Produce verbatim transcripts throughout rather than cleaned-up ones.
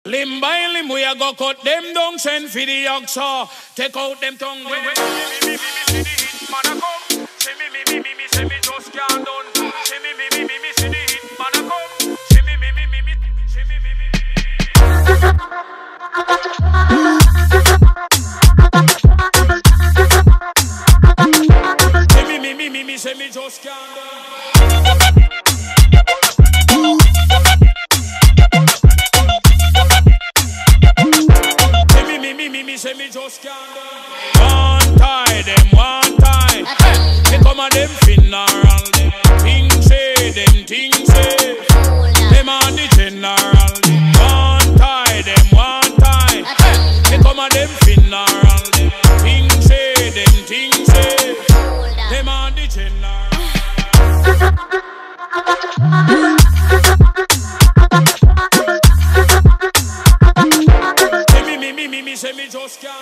Limb by limb, we a go cut them down, send for the oxa. Take out them tongue. Me, me, me, me, me, me, see the hit man a come. See me, me, me, me, me, see me just can't done. See me, me, me, me, me, see the hit man a come. See me, me, me, me, me, see me, me, me, me. See me, me, me, me, me, see me just can't done. Say me just can't do. One tie them, one tie. They come a them funeral. Things say, them things say. Them on the general. One tie them, one tie. They come a them funeral. Things say, them things say. Them on the general. Say me just can't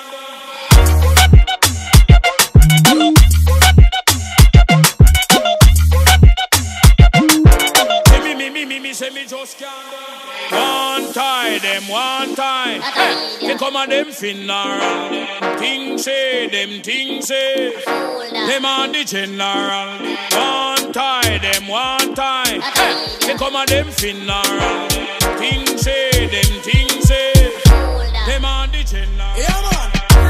Say me, me, me, me, me, say me just can't One tie them, one tie. They come a them funeral. Things say, them things say. Them on the general. One tie them, one tie. They come a them funeral. Things say, them things say. Them on the general. Yeah, man.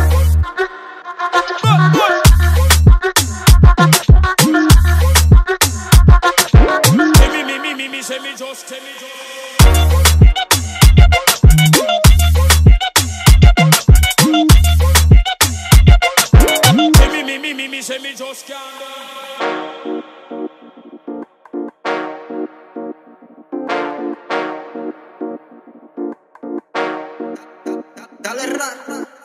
But, but. Say me, me, me, me, me, say me just, say me just. Say me, me, me, me, me, say me just can't. Dale, ra, ra.